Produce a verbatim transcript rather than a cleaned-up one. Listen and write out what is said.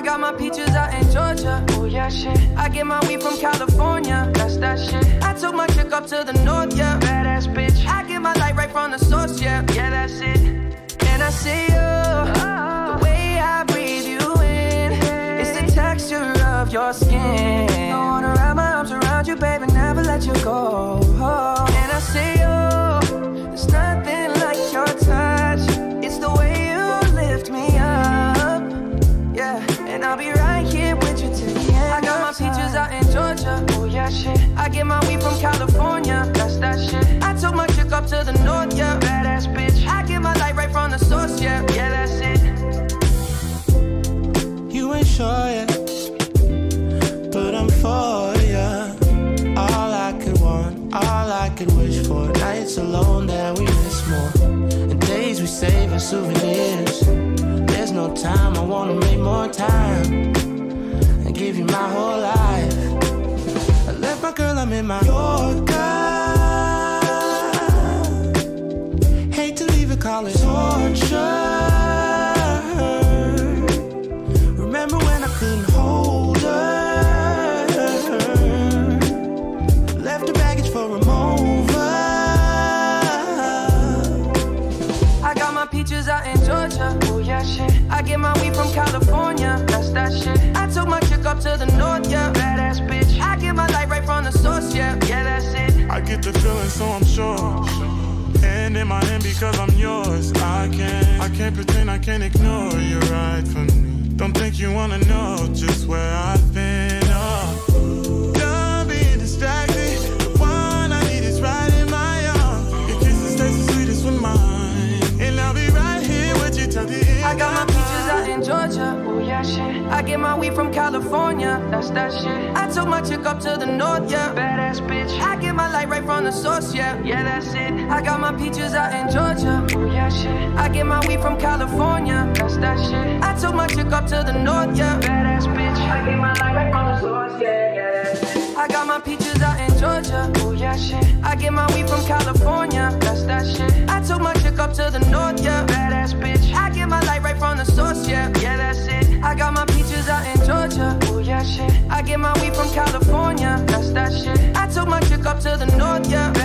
I got my peaches out in Georgia. Oh yeah, shit. I get my weed from California. That's that shit. I took my chick up to the north, yeah. Badass bitch. I get my light right from the source, yeah. Yeah, that's it. And I see you, oh. The way I breathe you in, it's the texture of your skin. I wanna wrap my arms around you, baby, never let you go. Oh. And I see you, there's nothing like your touch. It's the way you lift me up, yeah. And I'll be right here with you till the end. I got my peaches out in Georgia. Oh yeah, shit. I get my weed from California. That's that shit. I took my chick up to the north, yeah. Badass bitch. I get my light right from the source, yeah. Yeah, that's it. You ain't sure yet, but I'm for ya. All I could want, all I could wish for. Nights alone that we miss more, and days we save as souvenirs. There's no time, I wanna make more time and give you my whole life. I left my girl, I'm in my Yorker. Hate to leave it, call it torture. Remember when I couldn't hold her? Left the baggage for a mover. I got my peaches out in Georgia. Oh yeah, shit. I get my weed from California. That's that shit. I took my chick up to the north, yeah. Badass bitch. I get my light right from the source, yeah. Yeah, that's it. I get the feeling, so I'm sure. And in my hand because I'm yours. I can't, I can't pretend, I can't ignore you right from me. Don't think you wanna know just where I've been. Oh, done being distracted. The one I need is right in my arms. Your kisses taste the sweetest with mine, and I'll be right here with you till the end. I got my peaches out in Georgia. Oh yeah, shit. I get my weed from California. That's that shit. I took my chick up to the north, yeah. Badass bitch. I get my light right from the source, yeah. Yeah, that's it. I got my peaches out in Georgia. Oh yeah, shit. I get my weed from California. That's that shit. I took my chick up to the north, yeah. Badass bitch. I get my light right from the source, yeah. Yeah, that's it. I got my peaches out in Georgia. Oh yeah, shit. I get my weed from California. That's that shit. I took my chick up to the north, yeah. Badass bitch. I get my light right from the source, yeah. Yeah, that's it. I got my peaches out in Georgia. Oh yeah, shit. I get my weed from California. That's that shit. I took my chick up to the north, yeah.